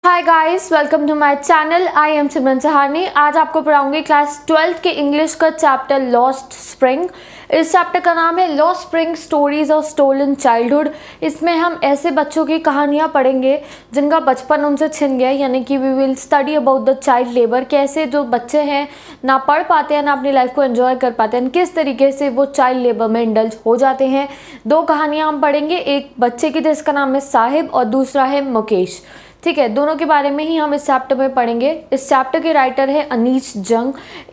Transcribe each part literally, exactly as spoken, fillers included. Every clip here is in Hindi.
Hi guys, welcome to my channel. I am Simran Sahani. आज आपको पढ़ाऊंगी क्लास ट्वेल्थ के इंग्लिश का चैप्टर लॉस्ट स्प्रिंग। इस चैप्टर का नाम है lost spring stories of stolen childhood. इसमें हम ऐसे बच्चों की कहानियाँ पढ़ेंगे जिनका बचपन उनसे छिन गया, यानी कि we will study about the child labour. कैसे जो बच्चे हैं ना पढ़ पाते हैं ना अपनी लाइफ को एंजॉय कर पाते हैं, किस तरीके से वो चाइल्ड लेबर में इंडल्ज हो जाते हैं। दो कहानियाँ हम पढ़ेंगे, एक बच्चे की जिसका नाम है साहिब और दूसरा है मुकेश। ठीक है, दोनों के बारे में ही हम इस चैप्टर में पढ़ेंगे। इस चैप्टर के राइटर है अनीश जंग।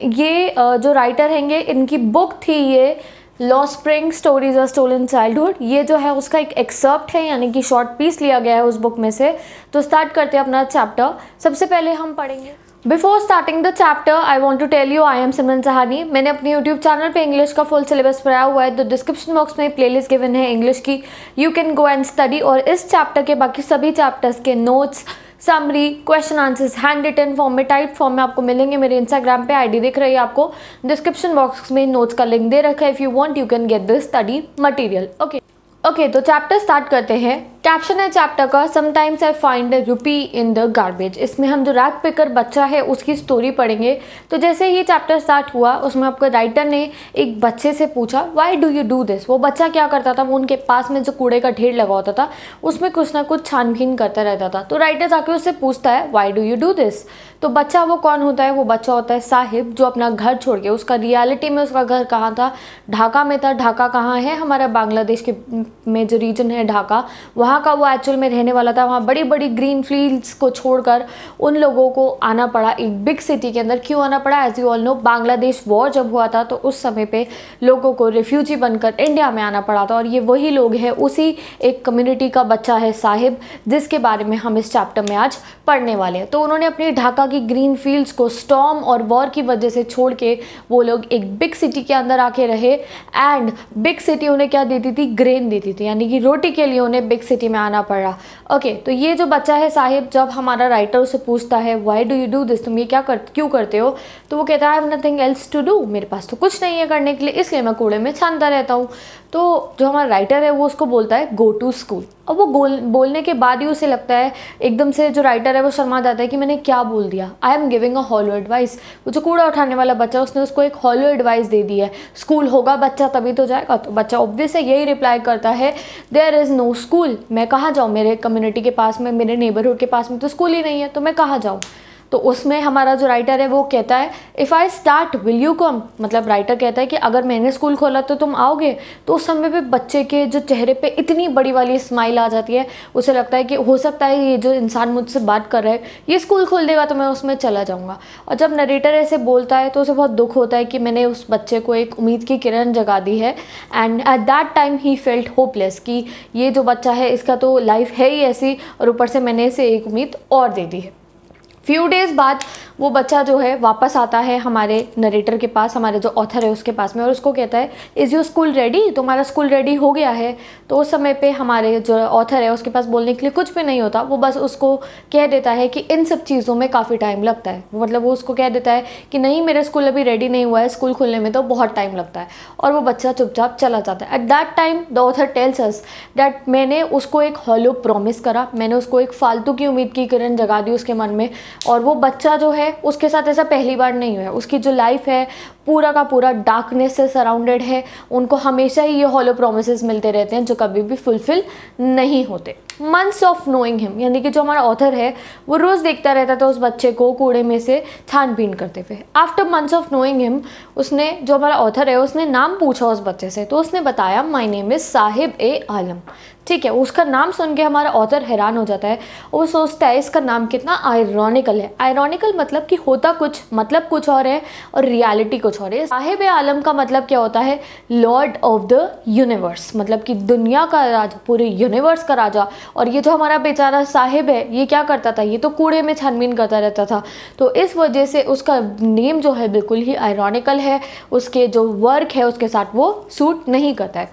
ये जो राइटर हैंगे इनकी बुक थी ये lost spring stories of stolen childhood. ये जो है उसका एक एक्सर्प्ट है, यानी कि शॉर्ट पीस लिया गया है उस बुक में से। तो स्टार्ट करते हैं अपना चैप्टर। सबसे पहले हम पढ़ेंगे। Before starting the chapter I want to tell you I am Simran Sahani. मैंने अपने यूट्यूब चैनल पे इंग्लिश का फुल सिलेबस पढ़ाया हुआ है। तो डिस्क्रिप्शन बॉक्स में प्लेलिस्ट गिवन है इंग्लिश की, you can go and study. और इस चैप्टर के बाकी सभी चैप्टर्स के notes, summary, question answers handwritten form में, टाइप फॉर्म में आपको मिलेंगे। मेरे इंस्टाग्राम पे आईडी दिख रही है आपको, डिस्क्रिप्शन बॉक्स में नोट्स का लिंक दे रखा है। If you want you can get this study material. Okay okay तो चैप्टर स्टार्ट करते हैं। कैप्शन है चैप्टर का, sometimes I find rupee in the garbage. इसमें हम जो रैग पिकर बच्चा है उसकी स्टोरी पढ़ेंगे। तो जैसे ही चैप्टर स्टार्ट हुआ उसमें आपको राइटर ने एक बच्चे से पूछा why do you do this. वो बच्चा क्या करता था, वो उनके पास में जो कूड़े का ढेर लगा होता था उसमें कुछ ना कुछ छानबीन करता रहता था। तो राइटर जाके उससे पूछता है why do you do this. तो बच्चा वो कौन होता है, वो बच्चा होता है साहिब, जो अपना घर छोड़ के, उसका रियलिटी में उसका घर कहाँ था, ढाका में था। ढाका कहाँ है, हमारा बांग्लादेश के में जो रीजन है ढाका, वहाँ का वो एक्चुअल में रहने वाला था। वहाँ बड़ी बड़ी ग्रीन फील्ड्स को छोड़कर उन लोगों को आना पड़ा एक बिग सिटी के अंदर। क्यों आना पड़ा, as you all know, Bangladesh war जब हुआ था तो उस समय पे लोगों को रिफ्यूजी बनकर इंडिया में आना पड़ा था। और ये वही लोग हैं, उसी एक कम्युनिटी का बच्चा है साहिब, जिसके बारे में हम इस चैप्टर में आज पढ़ने वाले हैं। तो उन्होंने अपनी ढाका की ग्रीन फील्ड्स को स्टॉर्म और वॉर की वजह से छोड़ के वो लोग एक बिग सिटी के अंदर आके रहे। एंड बिग सिटी उन्हें क्या देती थी, ग्रेन देती थी, यानी कि रोटी के लिए उन्हें बिग सिटी में आना पड़ा। ओके okay, तो ये जो बच्चा है साहिब, जब हमारा राइटर उसे पूछता है why do you do this, तुम ये क्या कर क्यों करते हो, तो वो कहता है I have nothing else to do, मेरे पास तो कुछ नहीं है करने के लिए, इसलिए मैं कूड़े में छानता रहता हूँ। तो जो हमारा राइटर है वो उसको बोलता है गो टू स्कूल। अब वो बोल बोलने के बाद ही उसे लगता है, एकदम से जो राइटर है वो शर्मा जाता है कि मैंने क्या बोल दिया, I am giving a hollow advice. वो जो कूड़ा उठाने वाला बच्चा उसने उसको एक हॉलो एडवाइस दे दी है, स्कूल होगा बच्चा तभी तो जाएगा। तो बच्चा ऑब्वियस है यही रिप्लाई करता है, देयर इज़ नो स्कूल, मैं कहाँ जाऊँ, मेरे कम्युनिटी के पास में, मेरे नेबरहुड के पास में तो स्कूल ही नहीं है, तो मैं कहाँ जाऊँ। तो उसमें हमारा जो राइटर है वो कहता है if I start will you come, मतलब राइटर कहता है कि अगर मैंने स्कूल खोला तो तुम आओगे। तो उस समय पे बच्चे के जो चेहरे पे इतनी बड़ी वाली स्माइल आ जाती है, उसे लगता है कि हो सकता है ये जो इंसान मुझसे बात कर रहा है ये स्कूल खोल देगा तो मैं उसमें चला जाऊँगा। और जब नरेटर ऐसे बोलता है तो उसे बहुत दुख होता है कि मैंने उस बच्चे को एक उम्मीद की किरण जगा दी है। एंड एट दैट टाइम ही फेल्ट होपलेस कि ये जो बच्चा है इसका तो लाइफ है ही ऐसी, और ऊपर से मैंने इसे एक उम्मीद और दे दी है। फ्यू डेज़ बाद वो बच्चा जो है वापस आता है हमारे नरेटर के पास, हमारे जो ऑथर है उसके पास में, और उसको कहता है इज़ योर स्कूल रेडी, तुम्हारा स्कूल रेडी हो गया है। तो उस समय पे हमारे जो ऑथर है उसके पास बोलने के लिए कुछ भी नहीं होता, वो बस उसको कह देता है कि इन सब चीज़ों में काफ़ी टाइम लगता है। मतलब वो उसको कह देता है कि नहीं मेरा स्कूल अभी रेडी नहीं हुआ है, स्कूल खुलने में तो बहुत टाइम लगता है। और वो बच्चा चुपचाप चला जाता है। At that time the author tells us that मैंने उसको एक हॉलो प्रॉमिस करा, मैंने उसको एक फालतू की उम्मीद की किरण जगा दी उसके मन में। और वो बच्चा जो है उसके साथ ऐसा पहली बार नहीं हुआ है, उसकी जो लाइफ है पूरा का पूरा डार्कनेस से सराउंडेड है। उनको हमेशा ही ये हॉलो प्रोमिसेस मिलते रहते हैं जो कभी भी फुलफिल नहीं होते। मंथ्स ऑफ नोइंग हिम, यानी कि जो हमारा ऑथर है वो रोज़ देखता रहता था उस बच्चे को कूड़े में से छानबीन करते हुए। After months of knowing him, उसने जो हमारा ऑथर है उसने नाम पूछा उस बच्चे से, तो उसने बताया my name is Sahib e Alam. ठीक है, उसका नाम सुन के हमारा ऑथर हैरान हो जाता है और वो सोचता है इसका नाम कितना आयरॉनिकल है। आयरॉनिकल मतलब कि होता कुछ, मतलब कुछ और है और रियलिटी कुछ और है। साहिब ए आलम का मतलब क्या होता है, लॉर्ड ऑफ द यूनिवर्स, मतलब कि दुनिया का राजा, पूरे यूनिवर्स का राजा। और ये जो हमारा बेचारा साहिब है ये क्या करता था, ये तो कूड़े में छानबीन करता रहता था। तो इस वजह से उसका नेम जो है बिल्कुल ही आयरॉनिकल है, उसके जो वर्क है उसके साथ वो सूट नहीं करता है।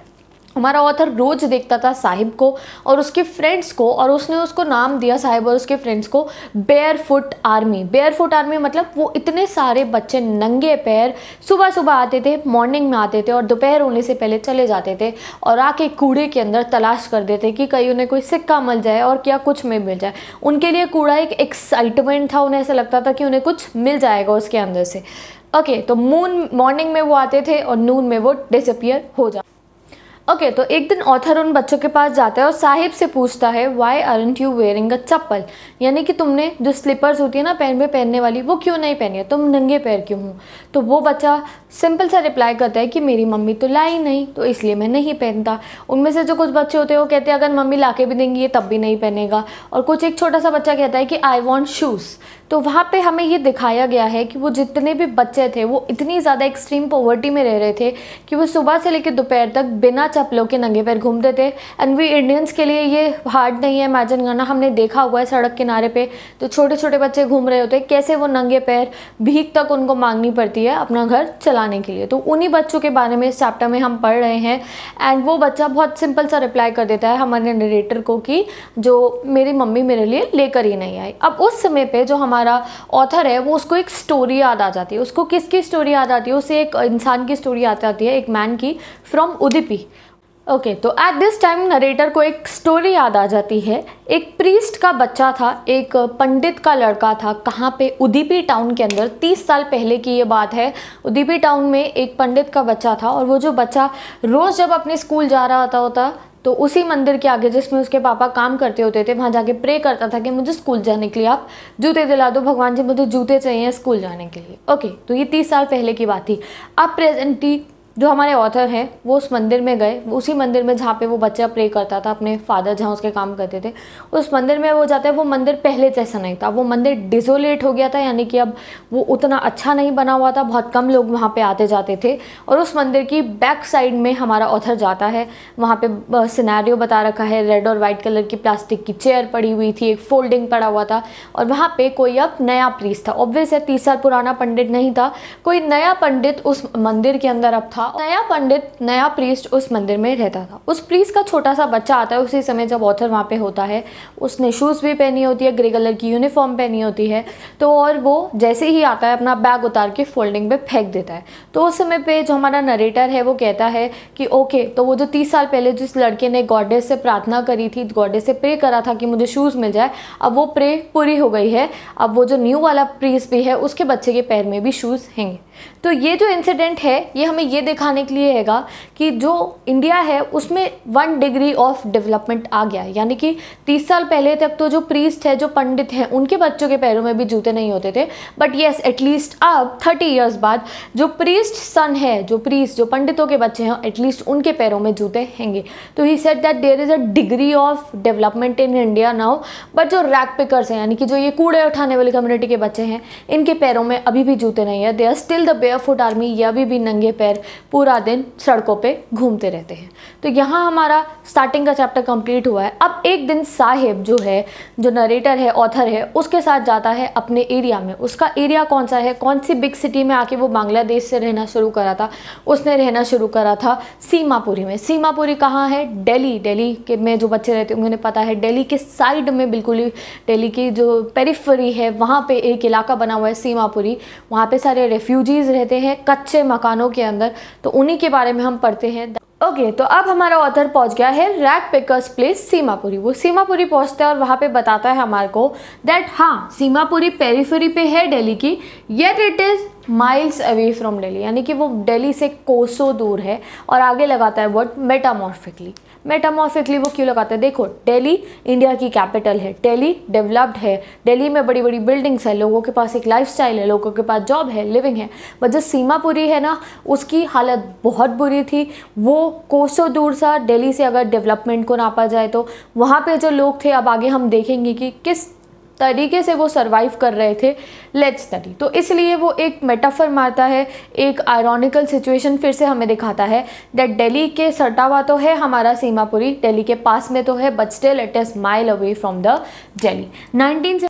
हमारा ऑथर रोज देखता था साहिब को और उसके फ्रेंड्स को, और उसने उसको नाम दिया, साहिब और उसके फ्रेंड्स को, barefoot army. Barefoot army मतलब वो इतने सारे बच्चे नंगे पैर सुबह सुबह आते थे, मॉर्निंग में आते थे और दोपहर होने से पहले चले जाते थे और आके कूड़े के अंदर तलाश कर देते कि कहीं उन्हें कोई सिक्का मिल जाए और क्या कुछ में मिल जाए। उनके लिए कूड़ा एक एक्साइटमेंट था, उन्हें ऐसा लगता था कि उन्हें कुछ मिल जाएगा उसके अंदर से। ओके okay, तो मून मॉर्निंग में वो आते थे और नून में वो डिसअपियर हो जाते। ओके okay, तो एक दिन ऑथर उन बच्चों के पास जाता है और साहिब से पूछता है why aren't you wearing a chappal, यानी कि तुमने जो स्लीपर्स होती है ना पैर में पहनने वाली, वो क्यों नहीं पहनी है, तुम नंगे पैर क्यों हो। तो वो बच्चा सिंपल सा रिप्लाई करता है कि मेरी मम्मी तो लाई नहीं, तो इसलिए मैं नहीं पहनता। उनमें से जो कुछ बच्चे होते हैं वो कहते हैं अगर मम्मी ला के भी देंगी ये तब भी नहीं पहनेगा। और कुछ एक छोटा सा बच्चा कहता है कि आई वॉन्ट शूज़। तो वहाँ पे हमें ये दिखाया गया है कि वो जितने भी बच्चे थे वो इतनी ज़्यादा एक्सट्रीम पॉवर्टी में रह रहे थे कि वो सुबह से लेकर दोपहर तक बिना चप्पलों के नंगे पैर घूमते थे। एंड वी इंडियंस के लिए ये हार्ड नहीं है इमेजिन करना, हमने देखा हुआ है सड़क किनारे पे तो छोटे छोटे बच्चे घूम रहे होते हैं, कैसे वो नंगे पैर भीख तक उनको मांगनी पड़ती है अपना घर चलाने के लिए। तो उन्हीं बच्चों के बारे में इस चैप्टर में हम पढ़ रहे हैं। एंड वो बच्चा बहुत सिंपल सा रिप्लाई कर देता है हमारे नरेटर को कि जो मेरी मम्मी मेरे लिए लेकर ही नहीं आई। अब उस समय पे जो हमारा ऑथर है वो उसको एक स्टोरी याद आ जाती है। उसको किसकी स्टोरी याद आती है, उसे एक इंसान की स्टोरी याद आती है, एक मैन की, फ्रॉम उदुपी। ओके okay, तो एट दिस टाइम नरेटर को एक स्टोरी याद आ जाती है। एक प्रीस्ट का बच्चा था, एक पंडित का लड़का था। कहाँ पे, उदुपी टाउन के अंदर। तीस साल पहले की ये बात है। उदुपी टाउन में एक पंडित का बच्चा था और वो जो बच्चा रोज़ जब अपने स्कूल जा रहा था होता तो उसी मंदिर के आगे जिसमें उसके पापा काम करते होते थे वहाँ जाके प्रे करता था कि मुझे स्कूल जाने के लिए आप जूते दिला दो, भगवान जी मुझे जूते चाहिए स्कूल जाने के लिए। ओके okay, तो ये तीस साल पहले की बात थी। अब प्रेजेंटली जो हमारे ऑथर हैं वो उस मंदिर में गए, उसी मंदिर में जहाँ पे वो बच्चा प्रे करता था, अपने फादर जहाँ उसके काम करते थे उस मंदिर में वो जाता है। वो मंदिर पहले जैसा नहीं था, वो मंदिर डिसोलेट हो गया था, यानी कि अब वो उतना अच्छा नहीं बना हुआ था, बहुत कम लोग वहाँ पे आते जाते थे। और उस मंदिर की बैक साइड में हमारा ऑथर जाता है, वहाँ पे सिनेरियो बता रखा है, रेड और वाइट कलर की प्लास्टिक की चेयर पड़ी हुई थी, एक फोल्डिंग पड़ा हुआ था और वहाँ पे कोई अब नया प्रीस्ट था। ऑब्वियस है तीस साल पुराना पंडित नहीं था, कोई नया पंडित उस मंदिर के अंदर अब था। नया पंडित, नया प्रीस्ट उस मंदिर में रहता था। उस प्रीस्ट का छोटा सा बच्चा आता है उसी समय जब ऑथर वहाँ पे होता है। उसने शूज़ भी पहनी होती है, ग्रे कलर की यूनिफॉर्म पहनी होती है। तो और वो जैसे ही आता है अपना बैग उतार के फोल्डिंग पे फेंक देता है। तो उस समय पे जो हमारा नरेटर है वो कहता है कि ओके, तो वो जो तीस साल पहले जिस लड़के ने गॉडेस से प्रार्थना करी थी, गॉडेस से प्रे करा था कि मुझे शूज़ मिल जाए, अब वो प्रे पूरी हो गई है। अब वो जो न्यू वाला प्रीस्ट भी है उसके बच्चे के पैर में भी शूज़ हैंगे। तो ये जो इंसिडेंट है ये हमें ये दिखाने के लिए हैगा कि जो इंडिया है उसमें वन डिग्री ऑफ डेवलपमेंट आ गया है। यानी कि तीस साल पहले तक तो जो प्रीस्ट है, जो पंडित हैं, उनके बच्चों के पैरों में भी जूते नहीं होते थे। बट येस, एटलीस्ट अब थर्टी इयर्स बाद जो प्रीस्ट सन है, जो प्रीस्ट जो पंडितों के बच्चे हैं, एटलीस्ट उनके पैरों में जूते हैंगे। तो he said that there is a degree of development in India now. But जो रैक पिकर्स हैं, यानी कि जो ये कूड़े उठाने वाली कम्युनिटी के बच्चे हैं, इनके पैरों में अभी भी जूते नहीं है। They are still the barefoot army, ये अभी भी नंगे पैर पूरा दिन सड़कों पे घूमते रहते हैं। तो यहाँ हमारा स्टार्टिंग का चैप्टर कंप्लीट हुआ है। अब एक दिन साहिब जो है, जो नरेटर है, ऑथर है, उसके साथ जाता है अपने एरिया में। उसका एरिया कौन सा है, कौन सी बिग सिटी में आके वो बांग्लादेश से रहना शुरू करा था, उसने रहना शुरू करा था सीमापुरी में। सीमापुरी कहाँ है, दिल्ली। दिल्ली के में जो बच्चे रहते हैं उन्हें पता है, दिल्ली के साइड में, बिल्कुल ही दिल्ली की जो पेरिफेरी है वहाँ पे एक इलाका बना हुआ है सीमापुरी। वहाँ पे सारे रेफ्यूजीज़ रहते हैं कच्चे मकानों के अंदर। तो उन्हीं के बारे में हम पढ़ते हैं। ओके okay, तो अब हमारा ऑथर पहुंच गया है रैक पिकर्स प्लेस सीमापुरी। वो सीमापुरी पहुंचता है और वहाँ पे बताता है हमारे को दैट हाँ, सीमापुरी पेरिफेरी पे है दिल्ली की, yet it is miles away from Delhi, यानी कि वो दिल्ली से कोसों दूर है। और आगे लगाता है वर्ड मेटामॉर्फिकली। मेटामॉर्फिकली वो क्यों लगाता है, देखो दिल्ली इंडिया की कैपिटल है, दिल्ली डेवलप्ड है, दिल्ली में बड़ी बड़ी बिल्डिंग्स है, लोगों के पास एक लाइफस्टाइल है, लोगों के पास जॉब है, लिविंग है। बट जो सीमापुरी है ना, उसकी हालत बहुत बुरी थी। वो कोसों दूर सा दिल्ली से अगर डेवलपमेंट को नापा जाए तो वहाँ पे जो लोग थे, अब आगे हम देखेंगे कि किस तरीके से वो सरवाइव कर रहे थे। Let's study. तो इसलिए वो एक मेटाफर मारता है, एक आयरॉनिकल सिचुएशन फिर से हमें दिखाता है दैट दिल्ली के सटा हुआ तो है हमारा सीमापुरी, दिल्ली के पास में तो है, but still it is mile away from the Delhi. Nineteen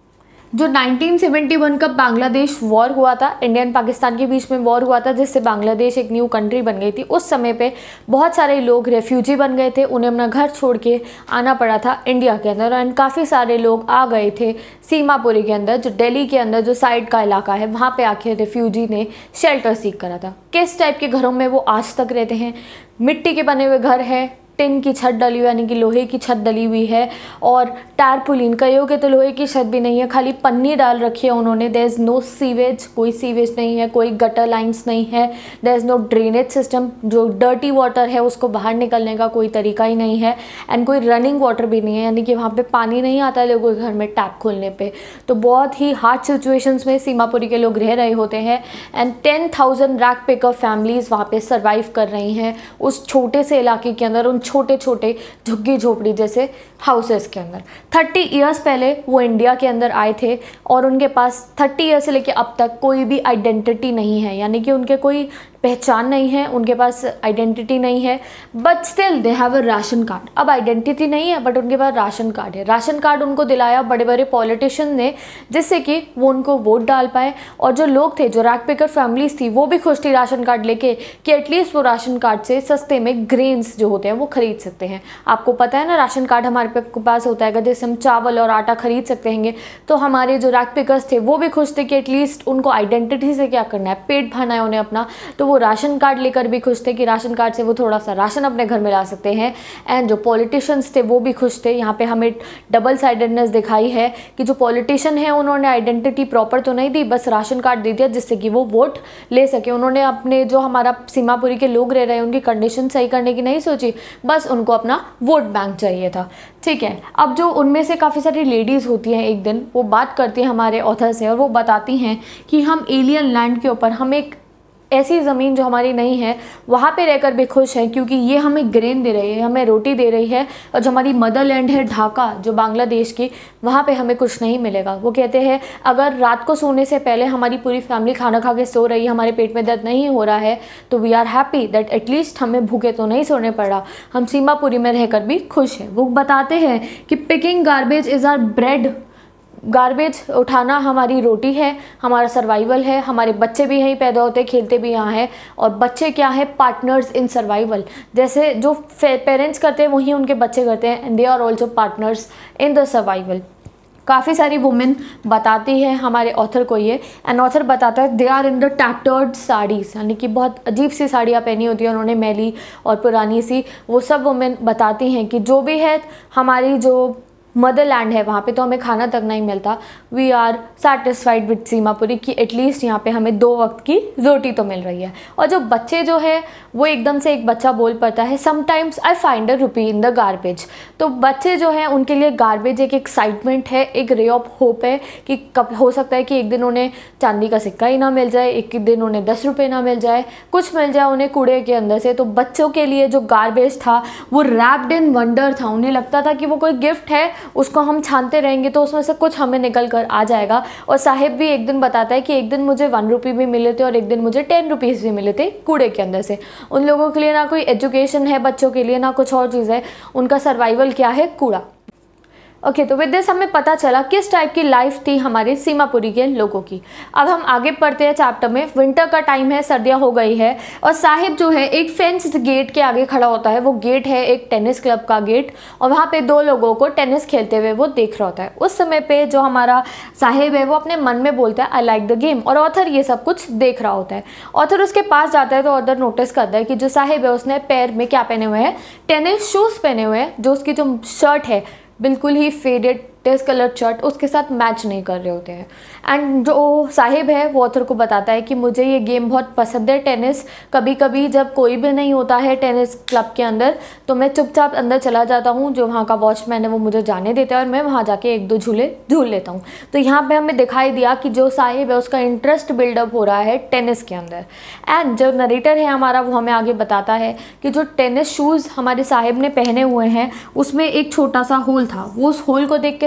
जो नाइनटीन सेवेंटी वन का बांग्लादेश वॉर हुआ था, इंडिया एंड पाकिस्तान के बीच में वॉर हुआ था जिससे बांग्लादेश एक न्यू कंट्री बन गई थी, उस समय पे बहुत सारे लोग रेफ्यूजी बन गए थे, उन्हें अपना घर छोड़ के आना पड़ा था इंडिया के अंदर। एंड काफ़ी सारे लोग आ गए थे सीमापुरी के अंदर, जो दिल्ली के अंदर जो साइड का इलाका है वहाँ पे आके रेफ्यूजी ने शेल्टर सीख करा था। किस टाइप के घरों में वो आज तक रहते हैं? मिट्टी के बने हुए घर है, टिन की छत डली हुई यानी कि लोहे की छत डली हुई है, और टारपुलिन, कईयों के तो लोहे की छत भी नहीं है, खाली पन्नी डाल रखी है उन्होंने। देयर इज़ नो सीवेज, कोई सीवेज नहीं है, कोई गटर लाइंस नहीं है, there is no drainage system, जो डर्टी वाटर है उसको बाहर निकलने का कोई तरीका ही नहीं है, एंड कोई रनिंग वाटर भी नहीं है, यानी कि वहाँ पे पानी नहीं आता लोगों के घर में टैप खोलने पे। तो बहुत ही हार्ड सिचुएशंस में सीमापुरी के लोग रह रहे होते हैं। And ten thousand rag picker families वहाँ पे सर्वाइव कर रही हैं उस छोटे से इलाके के अंदर, उन छोटे छोटे झुग्गी झोपड़ी जैसे हाउसेस के अंदर। थर्टी इयर्स पहले वो इंडिया के अंदर आए थे और उनके पास थर्टी ईयर से लेके अब तक कोई भी आइडेंटिटी नहीं है, यानी कि उनके कोई पहचान नहीं है, उनके पास आइडेंटिटी नहीं है, but still they have a ration card. अब आइडेंटिटी नहीं है बट उनके पास राशन कार्ड है। राशन कार्ड उनको दिलाया बड़े बड़े पॉलिटिशियन ने, जिससे कि वो उनको वोट डाल पाए। और जो लोग थे, जो रैक पिकर फैमिलीज थी, वो भी खुश थी राशन कार्ड लेके कि एटलीस्ट वो राशन कार्ड से सस्ते में ग्रेन्स जो होते हैं वो खरीद सकते हैं। आपको पता है ना, राशन कार्ड हमारे पास होता है जैसे हम चावल और आटा खरीद सकते हैं। तो हमारे जो रैक पिकर्स थे वो भी खुश थे कि एटलीस्ट उनको आइडेंटिटी से क्या करना है, पेट भरना है उन्हें अपना, तो वो राशन कार्ड लेकर भी खुश थे कि राशन कार्ड से वो थोड़ा सा राशन अपने घर में ला सकते हैं। एंड जो पॉलिटिशियंस थे वो भी खुश थे। यहाँ पे हमें डबल साइडेडनेस दिखाई है कि जो पॉलिटिशियन है उन्होंने आइडेंटिटी प्रॉपर तो नहीं दी, बस राशन कार्ड दे दिया जिससे कि वो वोट ले सके। उन्होंने अपने जो हमारा सीमापुरी के लोग रह रहे हैं उनकी कंडीशन सही करने की नहीं सोची, बस उनको अपना वोट बैंक चाहिए था। ठीक है, अब जो उनमें से काफ़ी सारी लेडीज़ होती हैं, एक दिन वो बात करती हैं हमारे ऑथर से और वो बताती हैं कि हम एलियन लैंड के ऊपर, हम एक ऐसी ज़मीन जो हमारी नहीं है वहाँ पे रहकर भी खुश हैं क्योंकि ये हमें ग्रेन दे रही है, हमें रोटी दे रही है। और जो हमारी मदर लैंड है ढाका, जो बांग्लादेश की, वहाँ पे हमें कुछ नहीं मिलेगा। वो कहते हैं अगर रात को सोने से पहले हमारी पूरी फैमिली खाना खा के सो रही है, हमारे पेट में दर्द नहीं हो रहा है, तो we are happy that at least हमें भूखे तो नहीं सोने पड़ रहा, हम सीमापुरी में रहकर भी खुश हैं। वो बताते हैं कि picking garbage is our bread, garbage उठाना हमारी रोटी है, हमारा सर्वाइवल है, हमारे बच्चे भी यहीं पैदा होते खेलते भी यहाँ हैं, और बच्चे क्या है, पार्टनर्स इन सर्वाइवल। जैसे जो पेरेंट्स करते हैं वही उनके बच्चे करते हैं, and they are also partners in the survival. काफ़ी सारी वुमेन बताती है हमारे ऑथर को ये, एंड ऑथर बताता है they are in the tattered saris, यानी कि बहुत अजीब सी साड़ियाँ पहनी होती हैं उन्होंने, मैली और पुरानी सी। वो सब वुमेन बताती हैं कि जो भी है हमारी जो मदरलैंड है वहाँ पे तो हमें खाना तक नहीं मिलता, we are satisfied with Seemapuri कि एटलीस्ट यहाँ पे हमें दो वक्त की रोटी तो मिल रही है। और जो बच्चे जो है वो एकदम से एक बच्चा बोल पड़ता है sometimes I find a rupee in the garbage. तो बच्चे जो हैं उनके लिए गार्बेज एक एक्साइटमेंट है, एक रे ऑफ होप है कि कब हो सकता है कि एक दिन उन्हें चांदी का सिक्का ही ना मिल जाए, एक दिन उन्हें दस रुपये ना मिल जाए, कुछ मिल जाए उन्हें कूड़े के अंदर से। तो बच्चों के लिए जो गार्बेज था वो रैप्ड इन वंडर था, उन्हें लगता था कि वो कोई गिफ्ट है, उसको हम छानते रहेंगे तो उसमें से कुछ हमें निकल कर आ जाएगा। और साहिब भी एक दिन बताता है कि एक दिन मुझे वन रुपी भी मिले थे और एक दिन मुझे टेन रुपीज़ भी मिले थे कूड़े के अंदर से। उन लोगों के लिए ना कोई एजुकेशन है बच्चों के लिए, ना कुछ और चीज़ है, उनका सर्वाइवल क्या है, कूड़ा। ओके okay, तो विद दिस हमें पता चला किस टाइप की लाइफ थी हमारे सीमापुरी के लोगों की। अब हम आगे पढ़ते हैं चैप्टर में। विंटर का टाइम है, सर्दियाँ हो गई है, और साहिब जो है एक फेंस्ड गेट के आगे खड़ा होता है। वो गेट है एक टेनिस क्लब का गेट, और वहाँ पे दो लोगों को टेनिस खेलते हुए वो देख रहा होता है। उस समय पे जो हमारा साहिब है वो अपने मन में बोलता है आई लाइक द गेम, और ऑथर ये सब कुछ देख रहा होता है। ऑथर उसके पास जाता है तो ऑथर नोटिस करता है कि जो साहिब है उसने पैर में क्या पहने हुए हैं, टेनिस शूज़ पहने हुए हैं, जो उसकी जो शर्ट है बिल्कुल ही फेडेड टेस्ट कलर शर्ट उसके साथ मैच नहीं कर रहे होते हैं। एंड जो साहिब है वो ऑथर को बताता है कि मुझे ये गेम बहुत पसंद है टेनिस, कभी कभी जब कोई भी नहीं होता है टेनिस क्लब के अंदर तो मैं चुपचाप अंदर चला जाता हूँ, जो वहाँ का वॉचमैन है वो मुझे जाने देता है और मैं वहाँ जाके एक दो झूले झूल लेता हूँ। तो यहाँ पे हमें दिखाई दिया कि जो साहिब है उसका इंटरेस्ट बिल्डअप हो रहा है टेनिस के अंदर। एंड जो नरेटर है हमारा वो हमें आगे बताता है कि जो टेनिस शूज़ हमारे साहिब ने पहने हुए हैं उसमें एक छोटा सा होल था। वो उस होल को देख के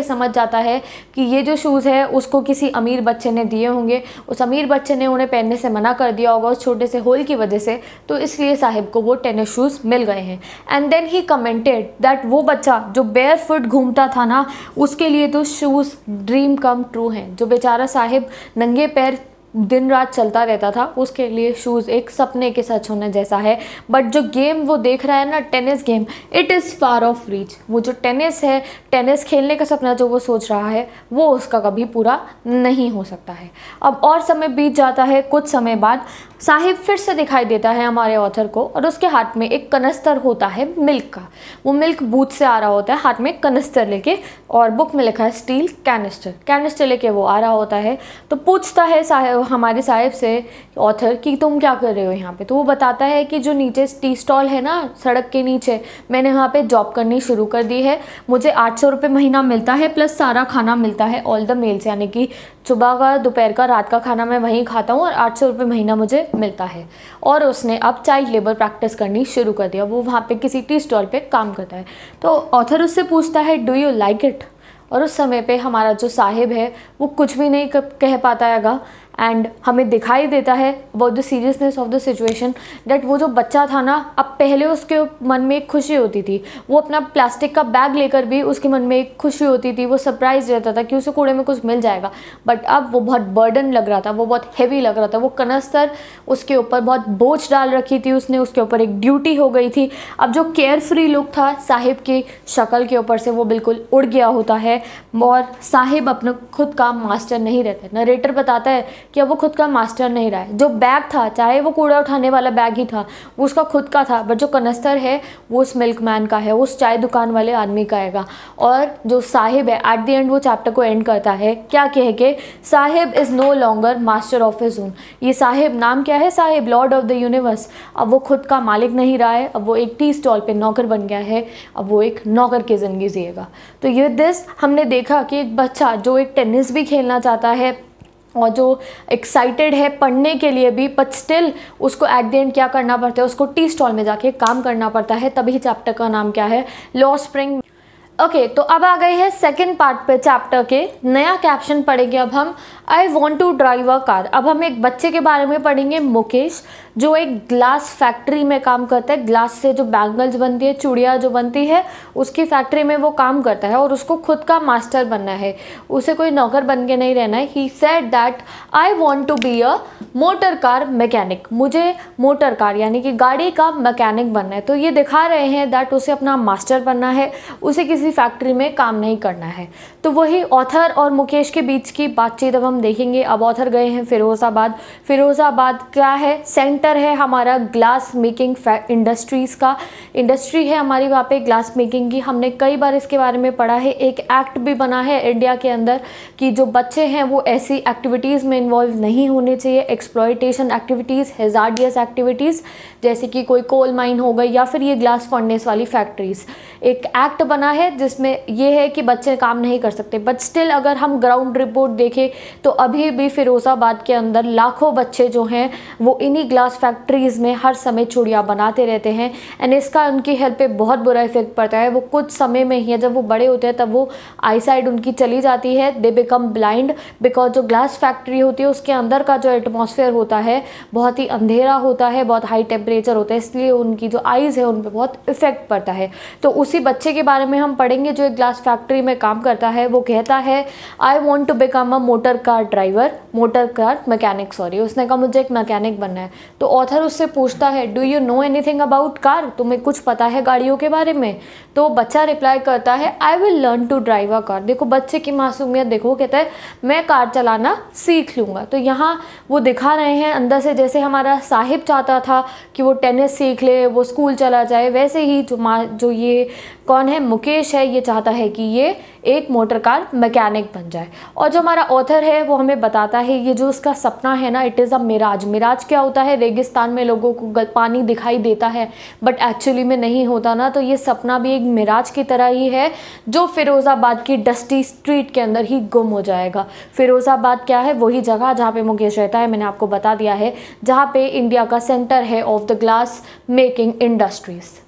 समझ जाता है कि ये जो शूज़ है उसको किसी अमीर बच्चे ने दिए होंगे, उस अमीर बच्चे ने उन्हें पहनने से मना कर दिया होगा उस छोटे से होल की वजह से, तो इसलिए साहिब को वो टेनिस शूज़ मिल गए हैं। And then he commented that वो बच्चा जो बेयर फुट घूमता था ना, उसके लिए तो शूज़ ड्रीम कम ट्रू हैं। जो बेचारा साहिब नंगे पैर दिन रात चलता रहता था, उसके लिए शूज़ एक सपने के सच होने जैसा है। बट जो गेम वो देख रहा है ना, tennis game, it is far of reach. वो जो टेनिस है, टेनिस खेलने का सपना जो वो सोच रहा है, वो उसका कभी पूरा नहीं हो सकता है। अब और समय बीत जाता है। कुछ समय बाद साहिब फिर से दिखाई देता है हमारे ऑथर को, और उसके हाथ में एक कनस्तर होता है मिल्क का। वो मिल्क बूथ से आ रहा होता है हाथ में कनस्तर लेके, और बुक में लिखा है स्टील कैनिस्टर। कैनिस्टर लेके वो आ रहा होता है। तो पूछता है साहिब हमारे साहिब से ऑथर कि तुम क्या कर रहे हो यहाँ पे। तो वो बताता है कि जो नीचे टी स्टॉल है ना सड़क के नीचे, मैंने वहाँ पे जॉब करनी शुरू कर दी है। मुझे आठ सौ रुपये महीना मिलता है, प्लस सारा खाना मिलता है, ऑल द मील्स, यानी कि सुबह का, दोपहर का, रात का खाना मैं वहीं खाता हूँ, और आठ सौ रुपये महीना मुझे मिलता है। और उसने अब चाइल्ड लेबर प्रैक्टिस करनी शुरू कर दिया। वो वहाँ पे किसी टी स्टॉल पे काम करता है। तो ऑथर उससे पूछता है डू यू लाइक इट। और उस समय पे हमारा जो साहिब है वो कुछ भी नहीं कह पाता हैगा। एंड हमें दिखाई देता है about the seriousness of the situation that वो जो बच्चा था ना, अब पहले उसके मन में एक खुशी होती थी, वो अपना प्लास्टिक का बैग लेकर भी उसके मन में एक खुशी होती थी, वो सरप्राइज रहता था कि उसे कूड़े में कुछ मिल जाएगा। बट अब वो बहुत बर्डन लग रहा था, वो बहुत हैवी लग रहा था। वो कनस्तर उसके ऊपर बहुत बोझ डाल रखी थी उसने, उसके ऊपर एक ड्यूटी हो गई थी। अब जो केयर फ्री लुक था साहिब की शक्ल के ऊपर से, वो बिल्कुल उड़ गया होता है, और साहिब अपना खुद का मास्टर नहीं रहता। नरेटर बताता है कि अब वो खुद का मास्टर नहीं रहा है। जो बैग था, चाहे वो कूड़ा उठाने वाला बैग ही था, वो उसका खुद का था, बट जो कनस्तर है वो उस मिल्कमैन का है, उस चाय दुकान वाले आदमी का आएगा। और जो साहिब है एट द एंड वो चैप्टर को एंड करता है क्या कह के, Sahib is no longer master of his own. ये साहिब नाम क्या है, Sahib lord of the universe. अब वो खुद का मालिक नहीं रहा है, अब वो एक टी स्टॉल पे नौकर बन गया है, अब वो एक नौकर की ज़िंदगी जिएगा। तो ये दिस हमने देखा कि एक बच्चा जो एक टेनिस भी खेलना चाहता है और जो एक्साइटेड है पढ़ने के लिए भी, बट स्टिल उसको एट द एंड क्या करना पड़ता है, उसको टी स्टॉल में जाके काम करना पड़ता है। तभी चैप्टर का नाम क्या है, लॉ स्प्रिंग। ओके okay, तो अब आ गए हैं सेकंड पार्ट पे चैप्टर के। नया कैप्शन पढ़ेंगे अब हम, I want to drive a car. अब हम एक बच्चे के बारे में पढ़ेंगे, मुकेश, जो एक ग्लास फैक्ट्री में काम करता है। ग्लास से जो बैंगल्स बनती है, चूड़ियाँ जो बनती है, उसकी फैक्ट्री में वो काम करता है, और उसको खुद का मास्टर बनना है, उसे कोई नौकर बन के नहीं रहना है। He said that I want to be a motor car mechanic. मुझे मोटर कार यानी कि गाड़ी का मैकेनिक बनना है। तो ये दिखा रहे हैं दैट उसे अपना मास्टर बनना है, उसे किसी फैक्ट्री में काम नहीं करना है। तो वही ऑथर और मुकेश के बीच की बातचीत अब हम देखेंगे। अब ऑथर गए हैं फिरोज़ाबाद। फिरोज़ाबाद क्या है, सेंटर है हमारा ग्लास मेकिंग इंडस्ट्रीज़ का, इंडस्ट्री है हमारी वहाँ पे ग्लास मेकिंग की। हमने कई बार इसके बारे में पढ़ा है। एक एक्ट भी बना है इंडिया के अंदर कि जो बच्चे हैं वो ऐसी एक्टिविटीज़ में इन्वॉल्व नहीं होने चाहिए, एक्सप्लॉयटेशन एक्टिविटीज़, हैज़ार्डियस एक्टिविटीज़, जैसे कि कोई कोल माइन हो गई या फिर ये ग्लास फर्नेस वाली फैक्ट्रीज़। एक एक्ट बना है जिसमें ये है कि बच्चे काम नहीं कर सकते। बट स्टिल अगर हम ग्राउंड रिपोर्ट देखें तो अभी भी फिरोज़ाबाद के अंदर लाखों बच्चे जो हैं वो इन्हीं ग्लास फैक्ट्रीज़ में हर समय चूड़ियाँ बनाते रहते हैं। एंड इसका उनकी हेल्थ पे बहुत बुरा इफेक्ट पड़ता है। वो कुछ समय में ही, जब वो बड़े होते हैं तब वो आई साइड उनकी चली जाती है, दे बिकम ब्लाइंड, बिकॉज जो ग्लास फैक्ट्री होती है उसके अंदर का जो एटमॉस्फेयर होता है बहुत ही अंधेरा होता है, बहुत हाई टेम्परेचर होता है, इसलिए उनकी जो आइज़ है उन पर बहुत इफेक्ट पड़ता है। तो उसी बच्चे के बारे में हम पढ़ेंगे जो एक ग्लास फैक्ट्री में काम करता है। वो कहता है I want to become a motor car driver, motor car mechanic, sorry, उसने कहा मुझे एक मैकेनिक बनना है। तो ऑथर उससे पूछता है do you know anything about car, तुम्हें कुछ पता है गाड़ियों के बारे में। तो बच्चा रिप्लाई करता है I will learn to drive a car. देखो बच्चे की मासूमियत देखो, कहता है मैं कार चलाना सीख लूँगा। तो यहाँ वो दिखा रहे हैं अंदर से जैसे हमारा साहिब चाहता था कि वो टेनिस सीख ले, वो स्कूल चला जाए, वैसे ही जो माँ जो ये कौन है, मुकेश है, ये चाहता है कि ये एक मोटर कार मैकेनिक बन जाए। और जो हमारा ऑथर है वो हमें बताता है ये जो उसका सपना है ना, it is a mirage. Mirage क्या होता है, रेगिस्तान में लोगों को पानी दिखाई देता है बट एक्चुअली में नहीं होता ना। तो ये सपना भी एक मिराज की तरह ही है जो फिरोज़ाबाद की डस्टी स्ट्रीट के अंदर ही गुम हो जाएगा। फिरोज़ाबाद क्या है, वही जगह जहाँ पे मुकेश रहता है, मैंने आपको बता दिया है, जहाँ पे इंडिया का सेंटर है of the glass making industries.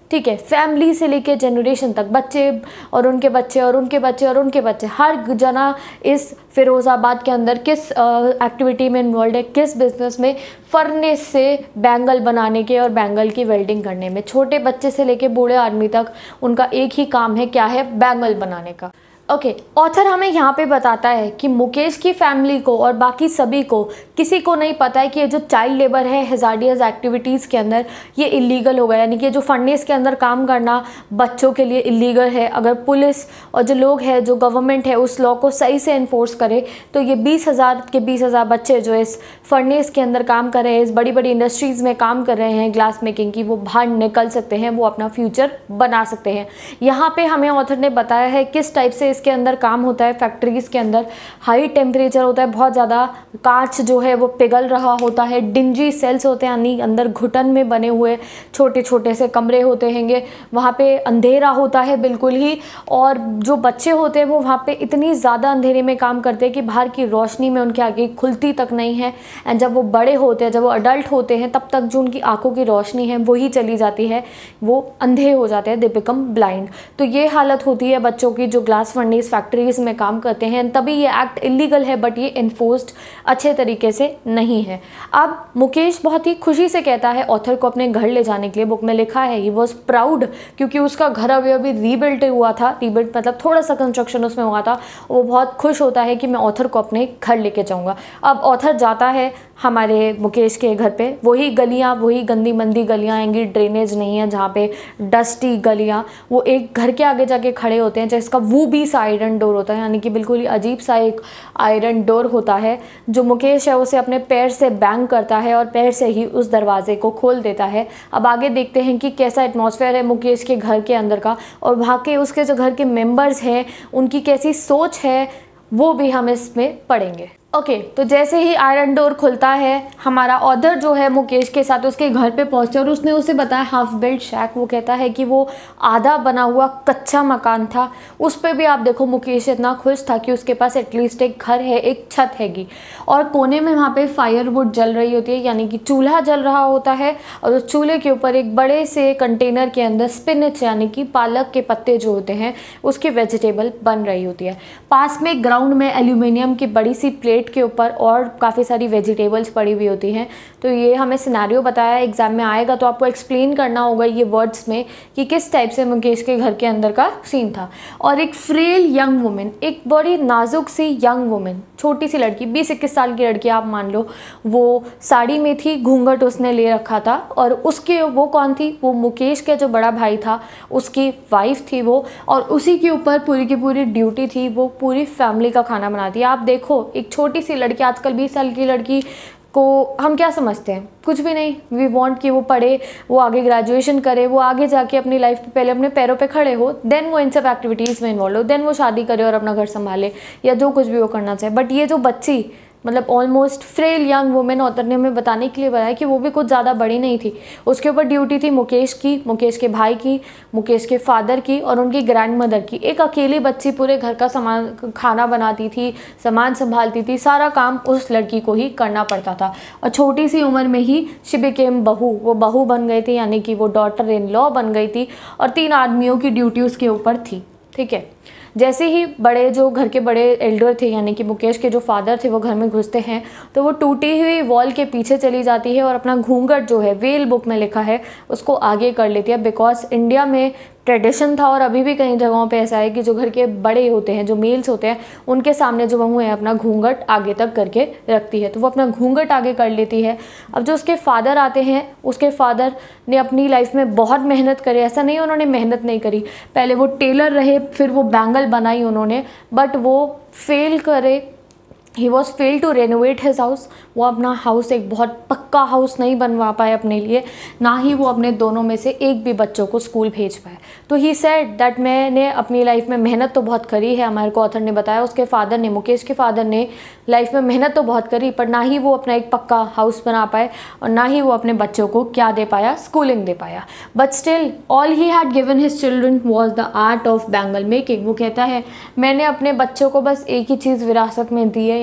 ठीक है, फैमिली से लेके जनरेशन तक, बच्चे और उनके बच्चे और उनके बच्चे और उनके बच्चे, हर जना इस फिरोज़ाबाद के अंदर किस एक्टिविटी में इन्वॉल्व है, किस बिजनेस में, फर्नेस से बैंगल बनाने के और बैंगल की वेल्डिंग करने में। छोटे बच्चे से लेके बूढ़े आदमी तक उनका एक ही काम है, क्या है, बैंगल बनाने का। ओके okay, ऑथर हमें यहाँ पे बताता है कि मुकेश की फैमिली को और बाकी सभी को, किसी को नहीं पता है कि ये जो चाइल्ड लेबर है हैज़ार्डियस एक्टिविटीज़ के अंदर, ये इलीगल होगा, यानी कि जो फर्नेस के अंदर काम करना बच्चों के लिए इलीगल है। अगर पुलिस और जो लोग हैं, जो गवर्नमेंट है, उस लॉ को सही से इन्फोर्स करे तो ये बीस हज़ार के बीस हज़ार बच्चे जो इस फर्नेस के अंदर काम कर रहे हैं, इस बड़ी बड़ी इंडस्ट्रीज़ में काम कर रहे हैं ग्लास मेकिंग की, वो बाहर निकल सकते हैं, वो अपना फ्यूचर बना सकते हैं। यहाँ पर हमें ऑथर ने बताया है किस टाइप से इसके अंदर काम होता है। फैक्ट्रीज़ के अंदर हाई टेम्परेचर होता है, बहुत ज़्यादा कांच जो है वो पिघल रहा होता है, डिंजी सेल्स होते हैं, यानी अंदर घुटन में बने हुए छोटे छोटे से कमरे होते हैंगे, वहाँ पे अंधेरा होता है बिल्कुल ही, और जो बच्चे होते हैं वो वहाँ पे इतनी ज़्यादा अंधेरे में काम करते हैं कि बाहर की रोशनी में उनकी आँखें खुलती तक नहीं है। एंड जब वो बड़े होते हैं, जब वो अडल्ट होते हैं, तब तक जो उनकी आँखों की रोशनी है वही चली जाती है, वो अंधे हो जाते हैं, दे बिकम ब्लाइंड। तो ये हालत होती है बच्चों की जो ग्लास फर्नेस फैक्ट्रीज में काम करते हैं, तभी ये एक्ट इलीगल है, बट ये इन्फोर्स्ड अच्छे तरीके से नहीं है। अब मुकेश बहुत ही खुशी से कहता है ऑथर को अपने घर ले जाने के लिए। बुक में लिखा है ही वॉज प्राउड, क्योंकि उसका घर अभी अभी रीबिल्ट हुआ था, रीबिल्ट मतलब थोड़ा सा कंस्ट्रक्शन उसमें हुआ था। वो बहुत खुश होता है कि मैं ऑथर को अपने घर लेके जाऊँगा। अब ऑथर जाता है हमारे मुकेश के घर पे, वही गलियाँ, वही गंदी मंदी गलियाँ आएंगी, ड्रेनेज नहीं है जहाँ पे, डस्टी गलियाँ। वो एक घर के आगे जाके खड़े होते हैं जिसका वो भी सा आयरन डोर होता है, यानी कि बिल्कुल ही अजीब सा एक आयरन डोर होता है जो मुकेश है उसे अपने पैर से बैंग करता है और पैर से ही उस दरवाजे को खोल देता है। अब आगे देखते हैं कि कैसा एटमॉस्फेयर है मुकेश के घर के अंदर का, और वहाँ के उसके जो घर के मेंबर्स हैं उनकी कैसी सोच है वो भी हम इसमें पढ़ेंगे। ओके okay, तो जैसे ही आयरन डोर खुलता है, हमारा ऑथर जो है मुकेश के साथ उसके घर पे पहुंचते और उसने उसे बताया हाफ बिल्ट शैक। वो कहता है कि वो आधा बना हुआ कच्चा मकान था। उस पर भी आप देखो मुकेश इतना खुश था कि उसके पास एटलीस्ट एक घर है, एक छत हैगी, और कोने में वहाँ पे फायरवुड जल रही होती है, यानी कि चूल्हा जल रहा होता है, और उस चूल्हे के ऊपर एक बड़े से कंटेनर के अंदर स्पिनच यानी कि पालक के पत्ते जो होते हैं उसकी वेजिटेबल बन रही होती है। पास में ग्राउंड में एल्यूमिनियम की बड़ी सी प्लेट के ऊपर और काफ़ी सारी वेजिटेबल्स पड़ी हुई होती हैं। तो ये हमें सिनेरियो बताया, एग्जाम में आएगा तो आपको एक्सप्लेन करना होगा ये वर्ड्स में कि किस टाइप से मुकेश के घर के अंदर का सीन था। और एक फ्रेल यंग वुमेन, एक बड़ी नाजुक सी यंग वुमेन, छोटी सी लड़की, बीस इक्कीस साल की लड़की आप मान लो, वो साड़ी में थी, घूंघट उसने ले रखा था, और उसके वो कौन थी, वो मुकेश का जो बड़ा भाई था उसकी वाइफ थी वो, और उसी के ऊपर पूरी की पूरी ड्यूटी थी, वो पूरी फैमिली का खाना बनाती है। आप देखो एक छोटी सी लड़की, आजकल बीस साल की लड़की को हम क्या समझते हैं, कुछ भी नहीं। वी वांट कि वो पढ़े, वो आगे ग्रेजुएशन करे, वो आगे जाके अपनी लाइफ पे पहले अपने पैरों पे खड़े हो, देन वो इन सब एक्टिविटीज़ में इन्वॉल्व हो, देन वो शादी करे और अपना घर संभाले या जो कुछ भी वो करना चाहे। बट ये जो बच्ची मतलब almost frail young women, author ने हमें बताने के लिए बताया कि वो भी कुछ ज़्यादा बड़ी नहीं थी। उसके ऊपर ड्यूटी थी मुकेश की, मुकेश के भाई की, मुकेश के फादर की और उनकी ग्रैंड मदर की। एक अकेली बच्ची पूरे घर का सामान, खाना बनाती थी, सामान संभालती थी, सारा काम उस लड़की को ही करना पड़ता था। और छोटी सी उम्र में ही शी बिकेम बहू, वो बहू बन गई थी, यानी कि वो डॉटर इन लॉ बन गई थी, और तीन आदमियों की ड्यूटी उसके ऊपर थी। ठीक है, जैसे ही बड़े जो घर के बड़े एल्डर थे यानी कि मुकेश के जो फादर थे वो घर में घुसते हैं तो वो टूटी हुई वॉल के पीछे चली जाती है और अपना घूंघट जो है, वेल बुक में लिखा है, उसको आगे कर लेती है। बिकॉज इंडिया में ट्रेडिशन था और अभी भी कई जगहों पे ऐसा है कि जो घर के बड़े होते हैं, जो मेल्स होते हैं, उनके सामने जो बहू है अपना घूंघट आगे तक करके रखती है, तो वो अपना घूंघट आगे कर लेती है। अब जो उसके फादर आते हैं, उसके फादर ने अपनी लाइफ में बहुत मेहनत करी, ऐसा नहीं उन्होंने मेहनत नहीं करी, पहले वो टेलर रहे, फिर वो बैंगल बनाई उन्होंने, बट वो फेल करे, he was fail to renovate his house. वो अपना हाउस एक बहुत पक्का हाउस नहीं बनवा पाए अपने लिए, ना ही वो अपने दोनों में से एक भी बच्चों को स्कूल भेज पाए। तो ही सेड दैट मैंने अपनी लाइफ में मेहनत तो बहुत करी है, हमारे को ऑथर ने बताया, उसके फादर ने, मुकेश के फादर ने लाइफ में मेहनत तो बहुत करी, पर ना ही वो अपना एक पक्का हाउस बना पाए और ना ही वो अपने बच्चों को क्या दे पाया, स्कूलिंग दे पाया। But still all he had given his children was the art of bangle making. वो कहता है मैंने अपने बच्चों को बस एक ही चीज़ विरासत में दी है,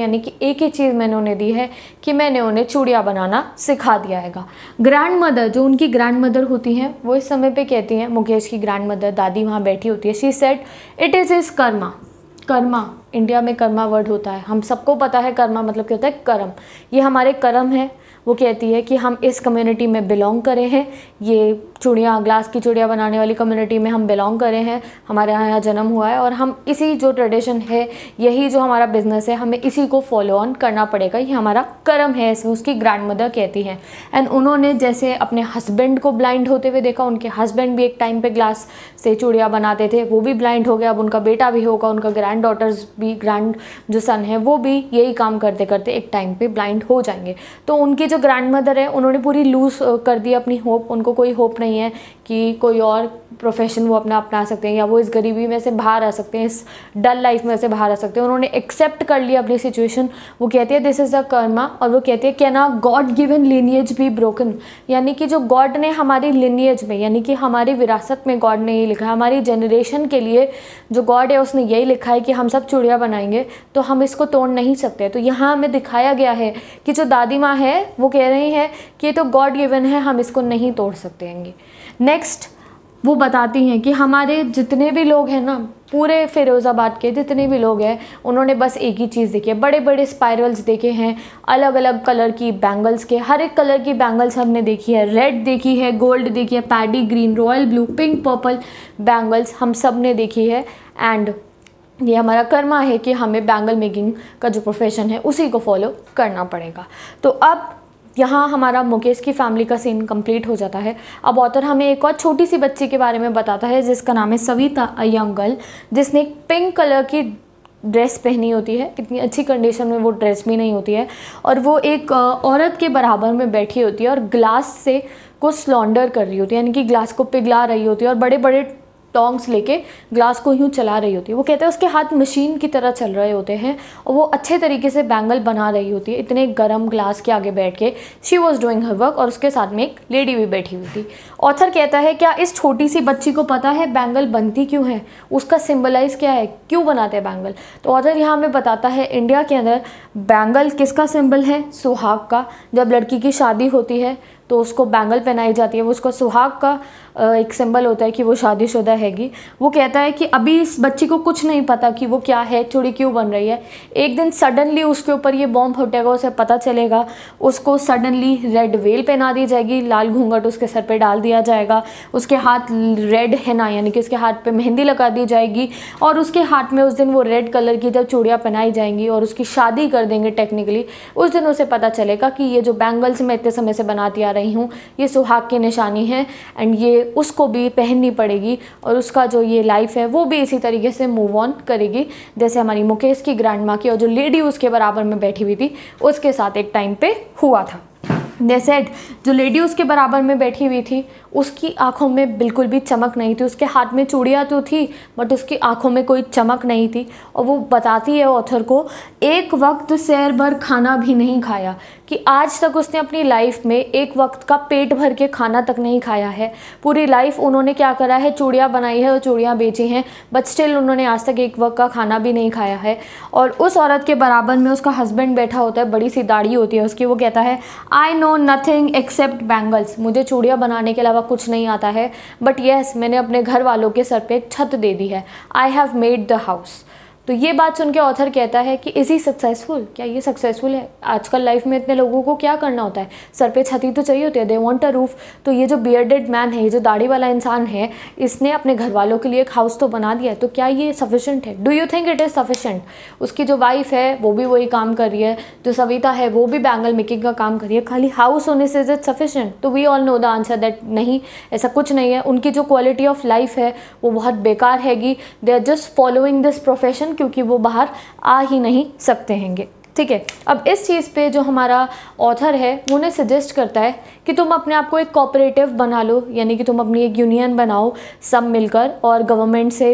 यानी कि एक ही चीज़ मैंने उन्हें दी है कि मैंने उन्हें चूड़ियाँ बनाना सिखा दिया हैगा। ग्रैंड मदर, जो उनकी ग्रैंड मदर होती हैं, वो इस समय पे कहती हैं, मुकेश की ग्रैंड मदर दादी वहाँ बैठी होती है, she said it is his karma. Karma, India में कर्मा वर्ड होता है, हम सबको पता है कर्मा मतलब क्या होता है, कर्म। ये हमारे कर्म है। वो कहती है कि हम इस कम्युनिटी में बिलोंग करे हैं, ये चूड़ियाँ, ग्लास की चूड़ियाँ बनाने वाली कम्युनिटी में हम बिलोंग करे हैं, हमारे यहाँ यहाँ जन्म हुआ है और हम इसी जो ट्रेडिशन है, यही जो हमारा बिजनेस है, हमें इसी को फॉलो ऑन करना पड़ेगा, ये हमारा कर्म है, ऐसे उसकी ग्रैंड मदर कहती हैं। एंड उन्होंने जैसे अपने हस्बैंड को ब्लाइंड होते हुए देखा, उनके हस्बैंड भी एक टाइम पे ग्लास से चूड़ियाँ बनाते थे, वो भी ब्लाइंड हो गया, अब उनका बेटा भी होगा, उनका ग्रैंड डॉटर्स भी, ग्रैंड जो सन है वो भी यही काम करते करते एक टाइम पे ब्लाइंड हो जाएंगे। तो उनकी जो ग्रैंड मदर है, उन्होंने पूरी लूज कर दी अपनी होप, उनको कोई होप नहीं है कि कोई और प्रोफेशन वो अपना अपना सकते हैं या वो इस गरीबी में से बाहर आ सकते हैं, इस डल लाइफ में से बाहर आ सकते हैं। उन्होंने एक्सेप्ट कर लिया अपनी सिचुएशन। वो कहती है दिस इज़ द कर्मा, और वो कहती है can a god given lineage be broken, यानी कि जो गॉड ने हमारी लिनिएज में, यानी कि हमारी विरासत में गॉड ने ये लिखा है, हमारी जनरेशन के लिए जो गॉड है उसने यही लिखा है कि हम सब चूड़ियाँ बनाएंगे, तो हम इसको तोड़ नहीं सकते। तो यहाँ हमें दिखाया गया है कि जो दादी माँ है वो कह रही है कि ये तो गॉड गिवन है, हम इसको नहीं तोड़ सकते हैं। नेक्स्ट वो बताती हैं कि हमारे जितने भी लोग हैं ना, पूरे फिरोज़ाबाद के जितने भी लोग हैं, उन्होंने बस एक ही चीज़ देखी है, बड़े बड़े स्पाइरल्स देखे हैं, अलग अलग कलर की बैंगल्स के, हर एक कलर की बैंगल्स हमने देखी है, रेड देखी है, गोल्ड देखी है, paddy green, royal blue, pink, purple bangles हम सब ने देखी है। एंड ये हमारा कर्मा है कि हमें बैंगल मेकिंग का जो प्रोफेशन है उसी को फॉलो करना पड़ेगा। तो अब यहाँ हमारा मुकेश की फैमिली का सीन कंप्लीट हो जाता है। अब ऑथर हमें एक और छोटी सी बच्ची के बारे में बताता है जिसका नाम है सविता, अ यंग गर्ल, जिसने एक पिंक कलर की ड्रेस पहनी होती है, इतनी अच्छी कंडीशन में वो ड्रेस भी नहीं होती है, और वो एक औरत के बराबर में बैठी होती है और ग्लास से को स्लॉन्डर कर रही होती है, यानी कि ग्लास को पिघला रही होती है और बड़े बड़े टोंग्स लेके ग्लास को यूँ चला रही होती है। वो कहते हैं उसके हाथ मशीन की तरह चल रहे होते हैं और वो अच्छे तरीके से बैंगल बना रही होती है, इतने गर्म ग्लास के आगे बैठ के। She was doing her work, और उसके साथ में एक लेडी भी बैठी हुई थी। ऑथर कहता है क्या इस छोटी सी बच्ची को पता है बैंगल बनती क्यों है, उसका सिम्बलाइज क्या है, क्यों बनाते हैं बैंगल? तो ऑथर यहाँ हमें बताता है इंडिया के अंदर बैंगल किसका सिंबल है, सुहाग का। जब लड़की की शादी होती है तो उसको बैंगल पहनाई जाती है, वो उसका सुहाग का एक सिंबल होता है कि वो शादीशुदा हैगी। वो कहता है कि अभी इस बच्ची को कुछ नहीं पता कि वो क्या है, चूड़ी क्यों बन रही है। एक दिन सडनली उसके ऊपर ये बॉम्ब फटेगा, उसे पता चलेगा, उसको सडनली रेड वेल पहना दी जाएगी, लाल घूंघट उसके सर पे डाल दिया जाएगा, उसके हाथ रेड है ना, यानी कि उसके हाथ पे मेहंदी लगा दी जाएगी और उसके हाथ में उस दिन वो रेड कलर की जब चूड़ियाँ पहनाई जाएंगी और उसकी शादी कर देंगे टेक्निकली, उस दिन उसे पता चलेगा कि ये जो बैंगल्स मैं इतने समय से बनाती आ रही हूँ ये सुहाग की निशानी है एंड ये उसको भी पहननी पड़ेगी और उसका जो ये लाइफ है वो भी इसी तरीके से मूव ऑन करेगी जैसे हमारी मुकेश की ग्रैंड माँ की और जो लेडी उसके बराबर में बैठी हुई थी उसके साथ एक टाइम पे हुआ था। दे सेड जो लेडी उसके बराबर में बैठी हुई थी उसकी आंखों में बिल्कुल भी चमक नहीं थी, उसके हाथ में चूड़ियाँ तो थी बट उसकी आंखों में कोई चमक नहीं थी। और वो बताती है ऑथर को एक वक्त सैर भर खाना भी नहीं खाया, कि आज तक उसने अपनी लाइफ में एक वक्त का पेट भर के खाना तक नहीं खाया है। पूरी लाइफ उन्होंने क्या करा है, चूड़ियाँ बनाई है और चूड़ियाँ बेची हैं, बट स्टिल उन्होंने आज तक एक वक्त का खाना भी नहीं खाया है। और उस औरत के बराबर में उसका हस्बैंड बैठा होता है, बड़ी सी दाढ़ी होती है उसकी। वो कहता है I know nothing except bangles, मुझे चूड़ियाँ बनाने के अलावा कुछ नहीं आता है, बट येस मैंने अपने घर वालों के सर पे एक छत दे दी है, I have made the house. तो ये बात सुन के ऑथर कहता है कि इज ही सक्सेसफुल, क्या ये सक्सेसफुल है? आजकल लाइफ में इतने लोगों को क्या करना होता है, सर पे छत ही तो चाहिए होती है, दे वांट अ रूफ। तो ये जो बियर्डेड मैन है, ये जो दाढ़ी वाला इंसान है, इसने अपने घर वालों के लिए एक हाउस तो बना दिया है, तो क्या ये सफिशेंट है? Do you think it is sufficient? उसकी जो वाइफ है वो भी वही काम कर रही है, जो सविता है वो भी बैंगल मेकिंग का काम कर रही है, खाली हाउस होने से इज इट सफिशेंट? तो we all know the answer that नहीं, ऐसा कुछ नहीं है। उनकी जो क्वालिटी ऑफ लाइफ है वो बहुत बेकार हैगी, they are just following this profession क्योंकि वो बाहर आ ही नहीं सकते हैंगे। ठीक है, अब इस चीज़ पे जो हमारा ऑथर है वो उन्हें सजेस्ट करता है कि तुम अपने आप को एक कोऑपरेटिव बना लो, यानी कि तुम अपनी एक यूनियन बनाओ सब मिलकर और गवर्नमेंट से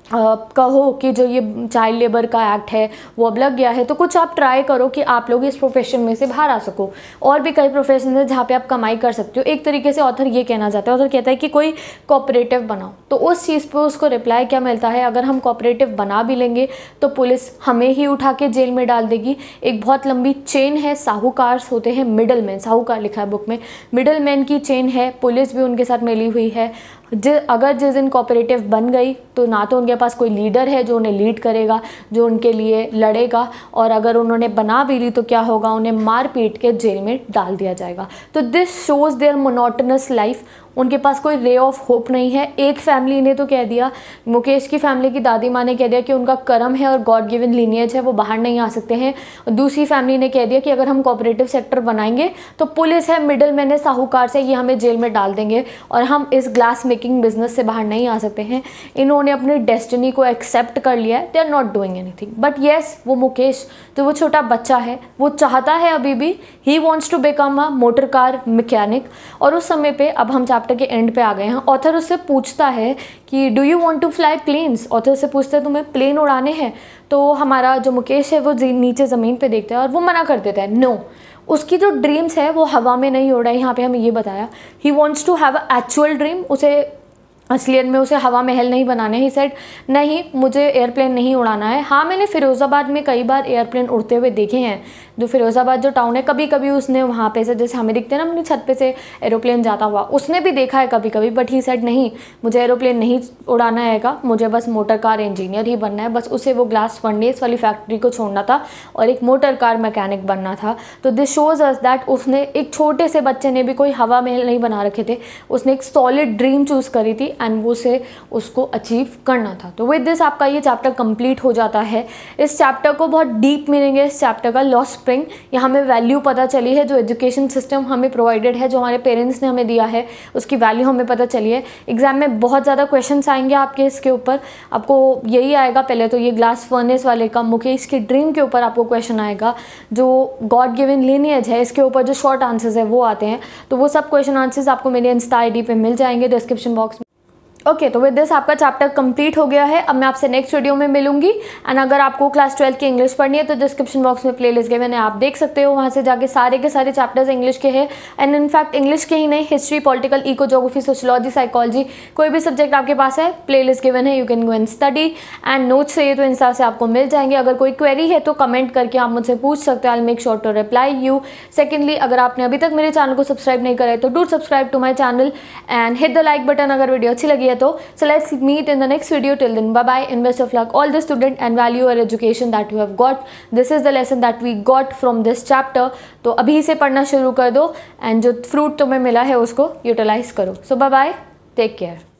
Uh, कहो कि जो ये चाइल्ड लेबर का एक्ट है वो अब लग गया है, तो कुछ आप ट्राई करो कि आप लोग इस प्रोफेशन में से बाहर आ सको। और भी कई प्रोफेशन है जहाँ पे आप कमाई कर सकते हो। एक तरीके से ऑथर ये कहना चाहता है, ऑथर कहता है कि कोई कोऑपरेटिव बनाओ। तो उस चीज़ पे उसको रिप्लाई क्या मिलता है, अगर हम कोऑपरेटिव बना भी लेंगे तो पुलिस हमें ही उठा के जेल में डाल देगी। एक बहुत लंबी चेन है, साहूकार होते हैं मिडल मैन, साहूकार लिखा है बुक में, मिडल मैन की चेन है, पुलिस भी उनके साथ मिली हुई है। जि अगर जिस दिन कोऑपरेटिव बन गई तो ना तो उनके पास कोई लीडर है जो उन्हें लीड करेगा, जो उनके लिए लड़ेगा, और अगर उन्होंने बना भी ली तो क्या होगा, उन्हें मार पीट के जेल में डाल दिया जाएगा। तो this shows their monotonous life. उनके पास कोई रे ऑफ होप नहीं है। एक फैमिली ने तो कह दिया, मुकेश की फैमिली की दादी माँ ने कह दिया कि उनका कर्म है और गॉड गिवन लीनियज है, वो बाहर नहीं आ सकते हैं। दूसरी फैमिली ने कह दिया कि अगर हम कोऑपरेटिव सेक्टर बनाएंगे तो पुलिस है, मिडल मैन है, साहूकार से, ये हमें जेल में डाल देंगे और हम इस ग्लास मेकिंग बिजनेस से बाहर नहीं आ सकते हैं। इन्होंने अपनी डेस्टिनी को एक्सेप्ट कर लिया है, they are not doing anything. But yes, वो मुकेश जो वो छोटा बच्चा है वो चाहता है अभी भी, he wants to become a motor car mechanic. और उस समय पे अब हम चैप्टर के एंड पे आ गए हैं। ऑथर उससे पूछता है कि do you want to fly planes, author से पूछता है तुम्हें प्लेन उड़ाने हैं। तो हमारा जो मुकेश है वो नीचे ज़मीन पे देखता है और वो मना कर देता है, नो। उसकी जो ड्रीम्स है वो हवा में नहीं उड़ रहा है। यहाँ पे हमें ये बताया, he wants to have a actual dream, उसे असलियत में उसे हवा महल नहीं बनाने। ही सेड नहीं, मुझे एयरप्लेन नहीं उड़ाना है। हाँ, मैंने फ़िरोज़ाबाद में कई बार एयरप्लेन उड़ते हुए देखे हैं। जो फ़िरोज़ाबाद जो टाउन है, कभी कभी उसने वहाँ पे से, जैसे हमें दिखते हैं ना अपनी छत पे से एरोप्लेन जाता हुआ, उसने भी देखा है कभी कभी। बट ही सेड नहीं, मुझे एरोप्लेन नहीं उड़ाना हैगा, मुझे बस मोटर कार इंजीनियर ही बनना है। बस उसे वो ग्लास फर्नेस वाली फैक्ट्री को छोड़ना था और एक मोटर कार मैकेनिक बनना था। तो दिस शोज़ अस दैट उसने, एक छोटे से बच्चे ने भी कोई हवा महल नहीं बना रखे थे, उसने एक सॉलिड ड्रीम चूज़ करी थी एंड वो से उसको अचीव करना था। तो विद दिस आपका ये चैप्टर कंप्लीट हो जाता है। इस चैप्टर को बहुत डीप मीनिंग है इस चैप्टर का, लॉस्ट स्प्रिंग। यहाँ हमें वैल्यू पता चली है, जो एजुकेशन सिस्टम हमें प्रोवाइडेड है, जो हमारे पेरेंट्स ने हमें दिया है, उसकी वैल्यू हमें पता चली है। एग्जाम में बहुत ज़्यादा क्वेश्चंस आएंगे आपके इसके ऊपर। आपको यही आएगा, पहले तो ये ग्लास फर्नेस वाले का, मुकेश की ड्रीम के ऊपर आपको क्वेश्चन आएगा। जो गॉड गिवन लीनियज है इसके ऊपर जो शॉर्ट आंसर्स है वो आते हैं। तो वो सब क्वेश्चन आंसर्स आपको मेरे इंस्टा आई डी पे मिल जाएंगे डिस्क्रिप्शन बॉक्स में। ओके okay, तो विद दिस आपका चैप्टर कंप्लीट हो गया है। अब मैं आपसे नेक्स्ट वीडियो में मिलूंगी। एंड अगर आपको क्लास ट्वेल्थ की इंग्लिश पढ़नी है तो डिस्क्रिप्शन बॉक्स में प्लेलिस्ट गिवन है, आप देख सकते हो, वहाँ से जाके सारे के सारे चैप्टर्स इंग्लिश के हैं। एंड इनफैक्ट इंग्लिश के ही नहीं, history, political, eco, geography, sociology, psychology, कोई भी सब्जेक्ट आपके पास है, प्लेलिस्ट गिवन है, you can go and study. And notes चाहिए तो इंस्टा से आपको मिल जाएंगे। अगर कोई क्वेरी है तो कमेंट करके आप मुझसे पूछ सकते हो, I will make sure to reply you. Secondly, अगर आपने अभी तक मेरे चैनल को सब्सक्राइब नहीं करा है तो do subscribe to my channel and hit the like button अगर वीडियो अच्छी लगी है तो। So let's meet in the next video. Till then, bye bye and best of luck all the student, and value your education that you have got. This is the lesson that we got from this chapter. तो अभी से पढ़ना शुरू कर दो एंड जो फ्रूट तुम्हें मिला है उसको यूटिलाइज करो। So bye bye, take care.